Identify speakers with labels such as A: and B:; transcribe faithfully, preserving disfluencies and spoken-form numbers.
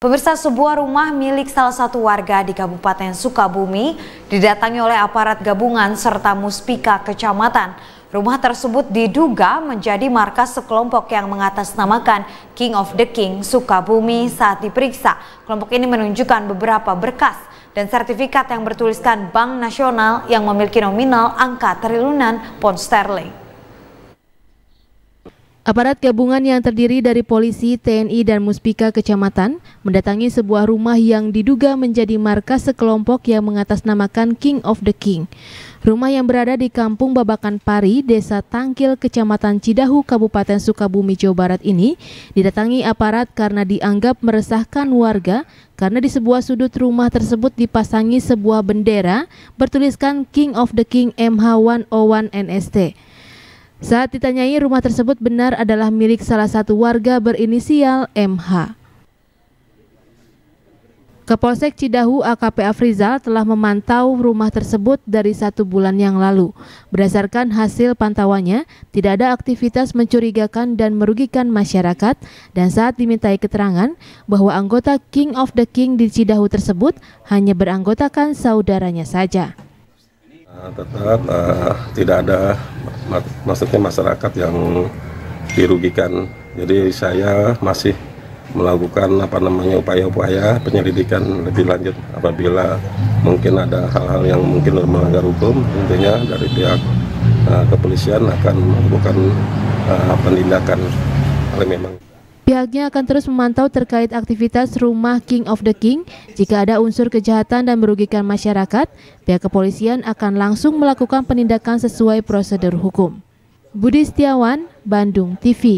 A: Pemirsa, sebuah rumah milik salah satu warga di Kabupaten Sukabumi didatangi oleh aparat gabungan serta muspika kecamatan. Rumah tersebut diduga menjadi markas sekelompok yang mengatasnamakan King of the King Sukabumi. Saat diperiksa, kelompok ini menunjukkan beberapa berkas dan sertifikat yang bertuliskan Bank Nasional yang memiliki nominal angka triliunan pound sterling.
B: Aparat gabungan yang terdiri dari polisi, T N I, dan muspika kecamatan mendatangi sebuah rumah yang diduga menjadi markas sekelompok yang mengatasnamakan King of the King. Rumah yang berada di Kampung Babakan Pari, Desa Tangkil, Kecamatan Cidahu, Kabupaten Sukabumi, Jawa Barat ini didatangi aparat karena dianggap meresahkan warga karena di sebuah sudut rumah tersebut dipasangi sebuah bendera bertuliskan King of the King M H seratus satu N S T. Saat ditanyai, rumah tersebut benar adalah milik salah satu warga berinisial M H. Kapolsek Cidahu A K P Afrizal telah memantau rumah tersebut dari satu bulan yang lalu. Berdasarkan hasil pantauannya, tidak ada aktivitas mencurigakan dan merugikan masyarakat, dan saat dimintai keterangan bahwa anggota King of the King di Cidahu tersebut hanya beranggotakan saudaranya saja.
C: Tetap uh, tidak ada mak maksudnya masyarakat yang dirugikan. Jadi saya masih melakukan apa namanya upaya-upaya penyelidikan lebih lanjut apabila mungkin ada hal-hal yang mungkin melanggar hukum. Tentunya dari pihak uh, kepolisian akan melakukan uh, penindakan kalau memang.
B: Pihaknya akan terus memantau terkait aktivitas rumah King of the King. Jika ada unsur kejahatan dan merugikan masyarakat, pihak kepolisian akan langsung melakukan penindakan sesuai prosedur hukum. Budi Setiawan, Bandung T V.